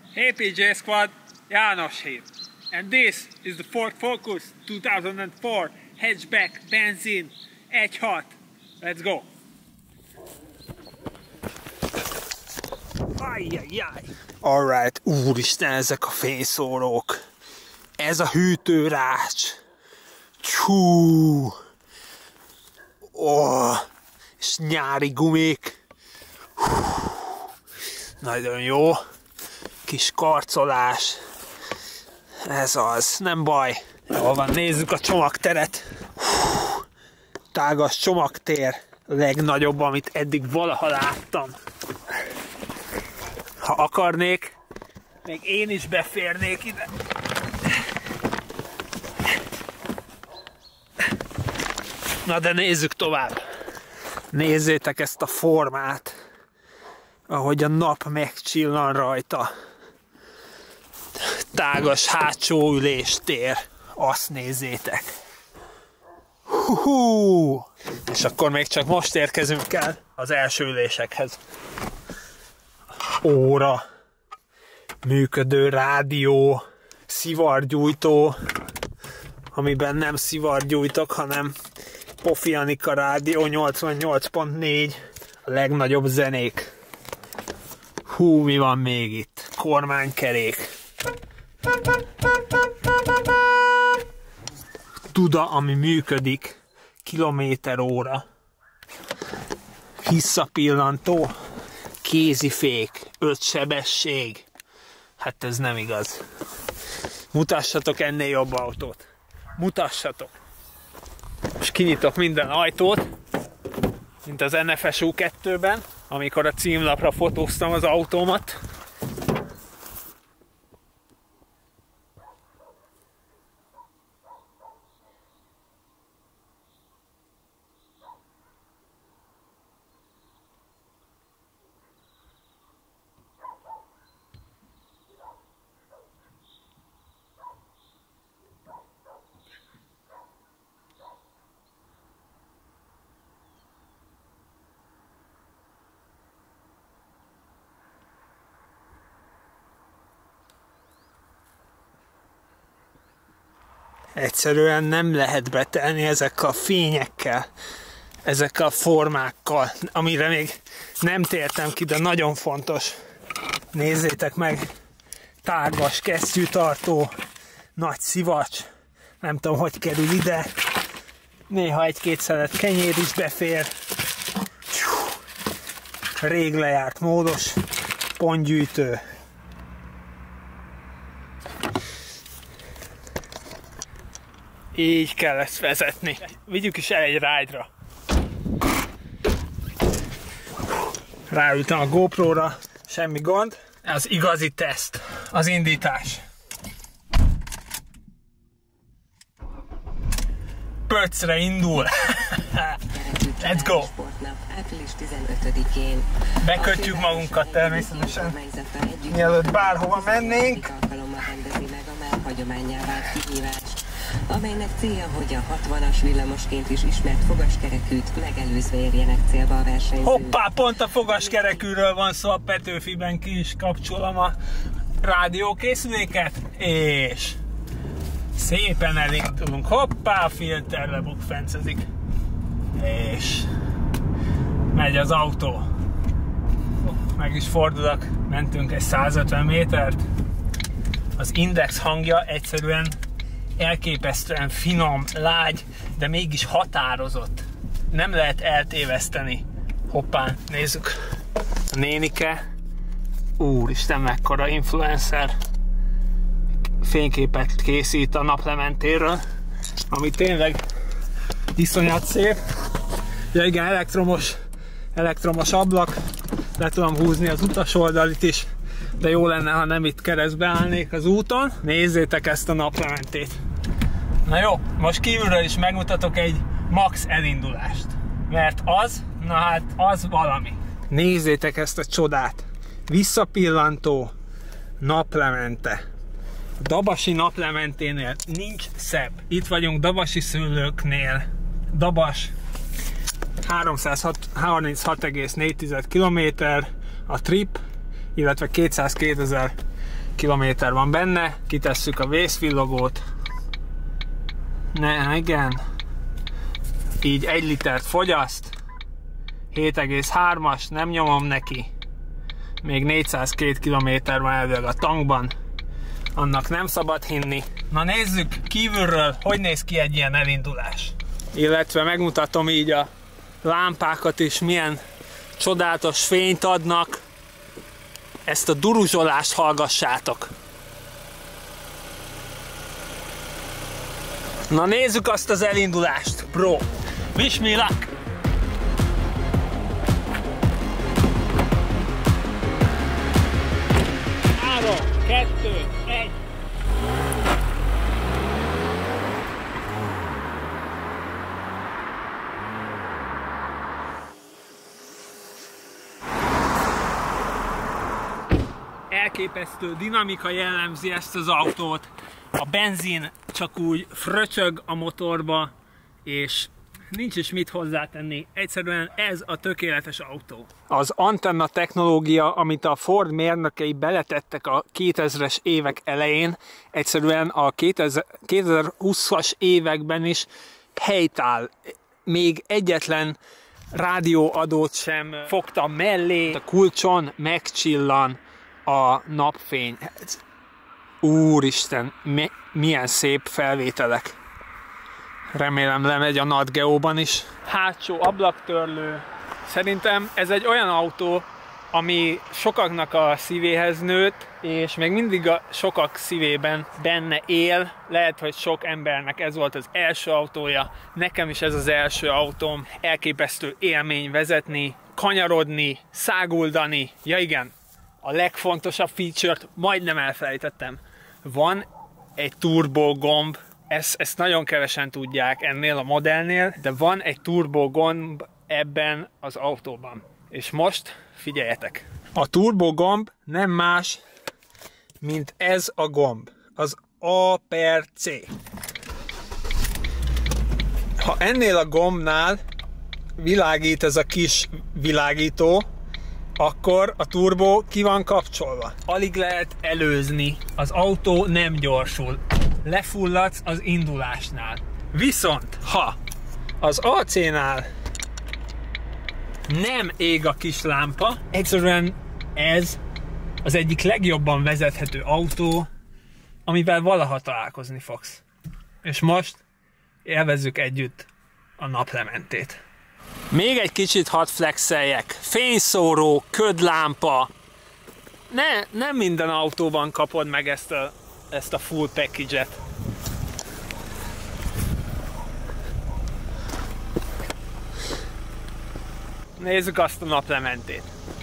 Hey PJ Squad, János here. And this is the Ford Focus 2004 hatchback benzin 1.6. Let's go! Ajjajjaj! Alright, úristen, ezek a fényszórók. Ez a hűtőrács. Csú! Oh, és nyári gumik. Nagyon jó. Kis karcolás. Ez az, nem baj. Jól van, nézzük a csomagteret. Tágas csomagtér. A legnagyobb, amit eddig valaha láttam. Ha akarnék, még én is beférnék ide. Na de nézzük tovább. Nézzétek ezt a formát, ahogy a nap megcsillan rajta. Tágas hátsó üléstér. Azt nézzétek. Hú. És akkor még csak most érkezünk el az első ülésekhez. Óra, működő rádió, szivargyújtó, amiben nem szivargyújtok, hanem Pofi Anika rádió 88.4, a legnagyobb zenék. Hú, mi van még itt? Kormánykerék. Duda, ami működik, kilométer-óra. Visszapillantó, kézifék, 5 sebesség. Hát ez nem igaz. Mutassatok ennél jobb autót. Mutassatok. Most kinyitok minden ajtót, mint az NFSU 2-ben, amikor a címlapra fotóztam az autómat. Egyszerűen nem lehet betelni ezekkel a fényekkel, ezekkel a formákkal, amire még nem tértem ki, de nagyon fontos. Nézzétek meg, tágas kesztyűtartó, nagy szivacs, nem tudom, hogy kerül ide, néha egy-két szelet kenyér is befér, rég lejárt módos pontgyűjtő. Így kell ezt vezetni. Vigyük is el egy ride-ra. Ráültem a GoPro-ra, semmi gond. Az igazi teszt, az indítás. Pöccre indul. Let's go! Bekötjük magunkat természetesen, mielőtt bárhova mennénk. Amelynek célja, hogy a 60-as villamosként is ismert fogaskerekűt megelőzve érjenek célba a versenyzők. Hoppá, pont a fogaskerekűről van szó, a Petőfiben ki is kapcsolom a rádiókészüléket, és szépen elindulunk. Hoppá, a filter lebukfencezik, és megy az autó. Meg is fordulok, mentünk egy 150 métert. Az Index hangja egyszerűen elképesztően finom, lágy, de mégis határozott. Nem lehet eltéveszteni. Hoppá, nézzük. A nénike. Úristen, mekkora influencer. Fényképet készít a naplementéről, ami tényleg iszonyat szép. Ja igen, elektromos ablak. Le tudom húzni az utasoldalit is, de jó lenne, ha nem itt keresztbe állnék az úton. Nézzétek ezt a naplementét. Na jó, most kívülről is megmutatok egy max elindulást. Mert az, na hát az valami. Nézzétek ezt a csodát. Visszapillantó naplemente. A Dabasi naplementénél nincs szebb. Itt vagyunk Dabasi szőlőknél. Dabas 336,4 km a trip, illetve 202.000 kilométer van benne, kitesszük a vészvillogót. Igen. Így 1 litert fogyaszt. 7,3-as, nem nyomom neki. Még 402 kilométer van elvileg a tankban. Annak nem szabad hinni. Na nézzük kívülről, hogy néz ki egy ilyen elindulás. Illetve megmutatom így a lámpákat is, milyen csodálatos fényt adnak. Ezt a duruzsolást hallgassátok. Na nézzük azt az elindulást, bro. Wish me luck! Három, 2, 1. Elképesztő dinamika jellemzi ezt az autót. A benzin csak úgy fröcsög a motorba, és nincs is mit hozzátenni. Egyszerűen ez a tökéletes autó. Az antenna technológia, amit a Ford mérnökei beletettek a 2000-es évek elején, egyszerűen a 2020-as években is helytáll. Még egyetlen rádióadót sem fogta mellé. A kulcson megcsillan a napfény. Úristen, milyen szép felvételek. Remélem lemegy a Nat Geo-ban is. Hátsó ablaktörlő. Szerintem ez egy olyan autó, ami sokaknak a szívéhez nőtt, és még mindig a sokak szívében benne él. Lehet, hogy sok embernek ez volt az első autója. Nekem is ez az első autóm. Elképesztő élmény vezetni, kanyarodni, száguldani. Ja igen, a legfontosabb feature-t majdnem elfelejtettem. Van egy turbo gomb, ezt nagyon kevesen tudják ennél a modellnél, de van egy turbo gomb ebben az autóban. És most figyeljetek! A turbo gomb nem más, mint ez a gomb, az A/C. Ha ennél a gombnál világít ez a kis világító, akkor a turbó ki van kapcsolva. Alig lehet előzni, az autó nem gyorsul. Lefulladsz az indulásnál. Viszont, ha az AC-nál nem ég a kis lámpa, egyszerűen ez az egyik legjobban vezethető autó, amivel valaha találkozni fogsz. És most élvezzük együtt a naplementét. Még egy kicsit hadd flexeljek. Fényszóró, ködlámpa. Nem minden autóban kapod meg ezt a full package-et. Nézzük azt a naplementét.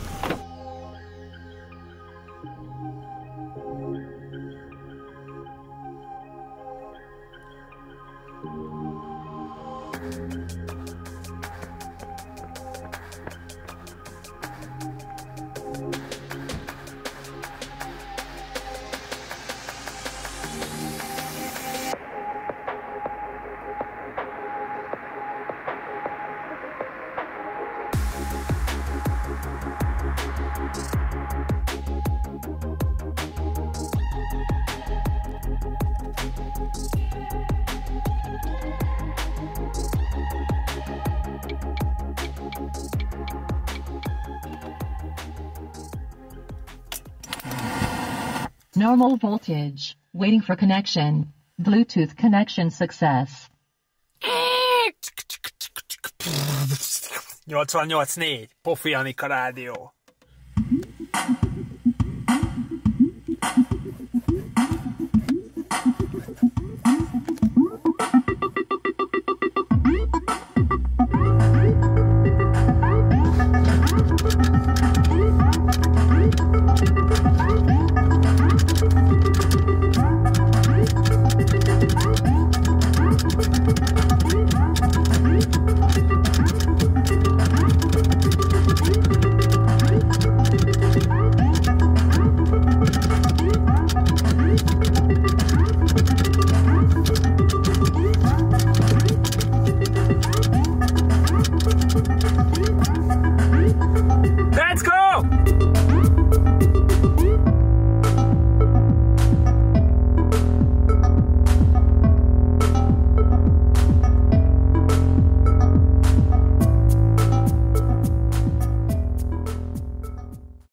Normal voltage. Waiting for connection. Bluetooth connection success. 88.4. Pofi Anika rádió.